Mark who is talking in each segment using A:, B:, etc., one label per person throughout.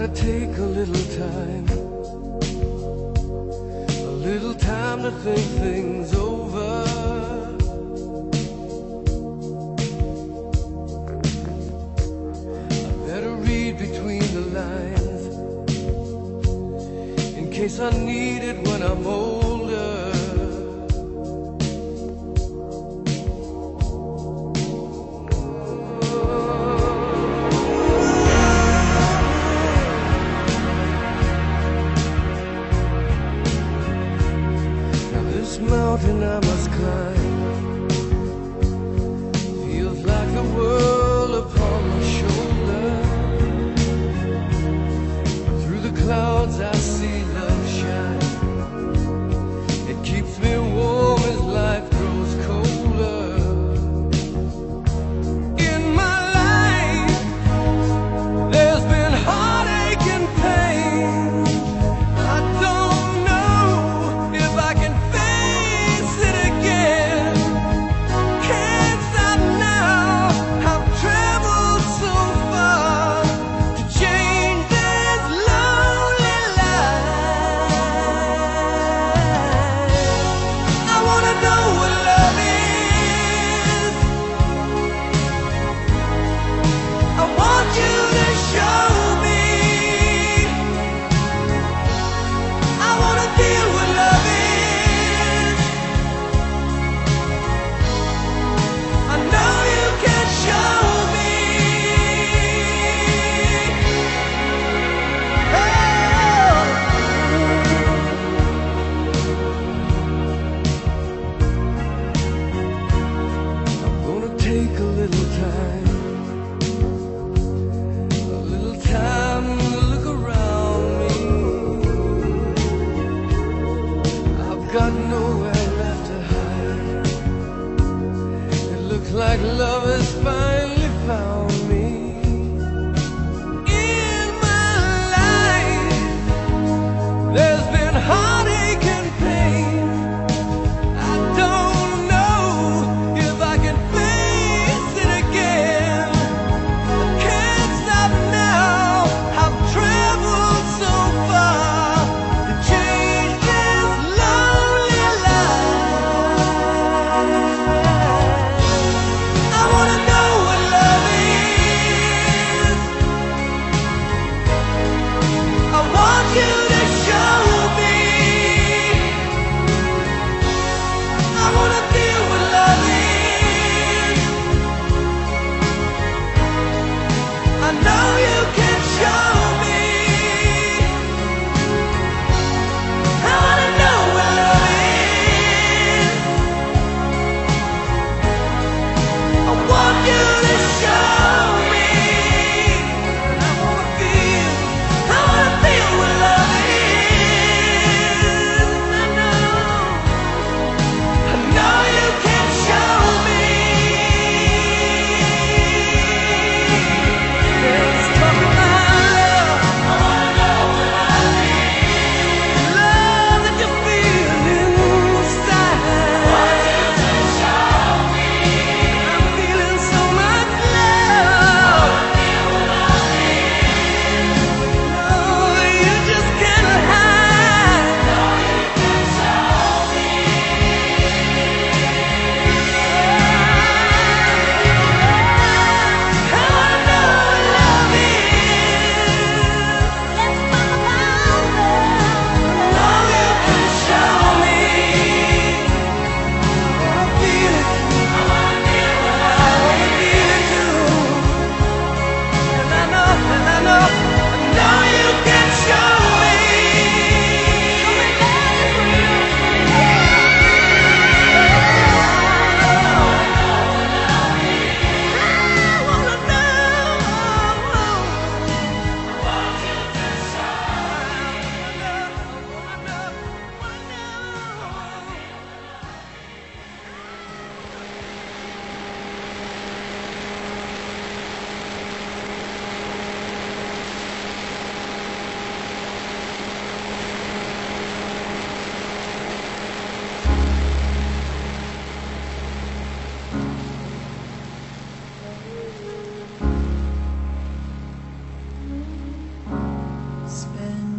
A: Gotta take a little time to think things over. I better read between the lines in case I need it when I'm older. This mountain I must climb feels like the world upon my shoulder. Through the clouds I see love shine.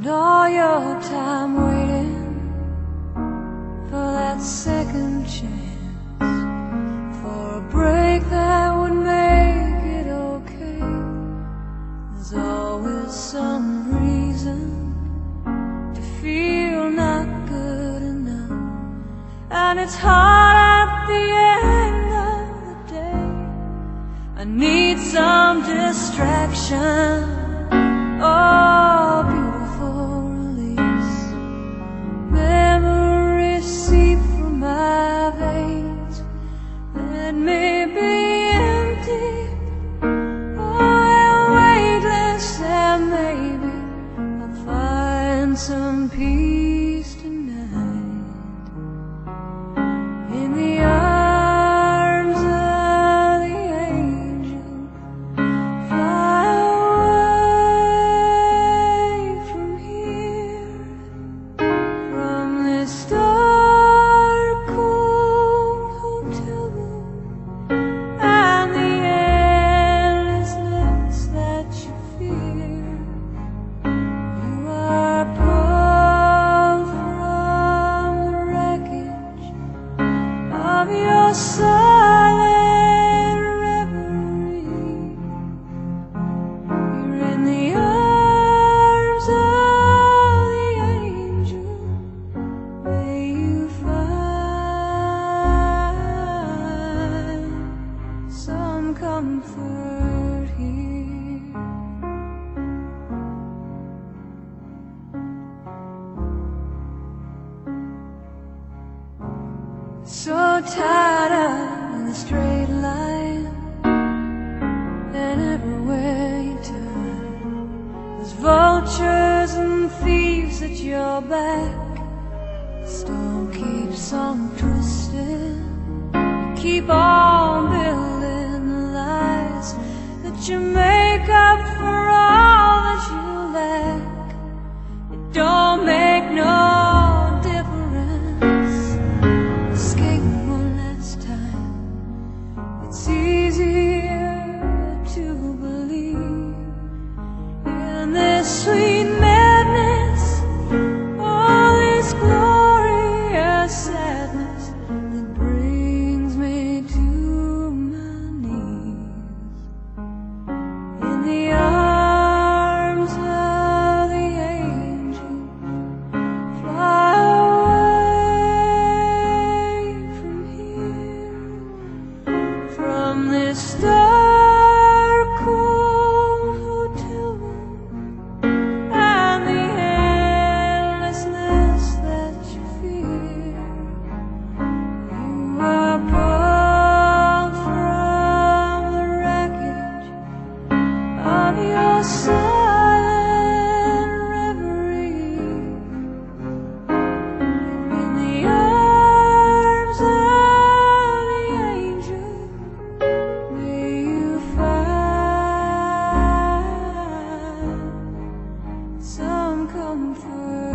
B: spend all your time waiting for that second chance, for a break that would make it okay. There's always some reason to feel not good enough, and it's hard at the end of the day. I need some distraction, oh, beautiful release. Memories seep from my veins. Let me be empty, oh, and weightless, and maybe I'll find some peace tonight in the arms of the angel. Fly away from here, from this dark, cold hotel room, and the endlessness that you fear. You are pulled from the wreckage of your silent reverie. You're in the arms of the angel. May you find some comfort here. So tied up in a straight line, and everywhere you turn, there's vultures and thieves at your back. The storm keeps on twisting. You keep on building the lies that you make up for all that you lack. It don't make no difference. Escape one last time. It's easier to believe in this sweet madness, all this glorious sadness that brings me to my knees. In the arms of the angel, fly away from here, from this dark, cold hotel room, and the endlessness that you fear. You are pulled from the wreckage of your silent reverie. In the arms of the angel, may you find some comfort.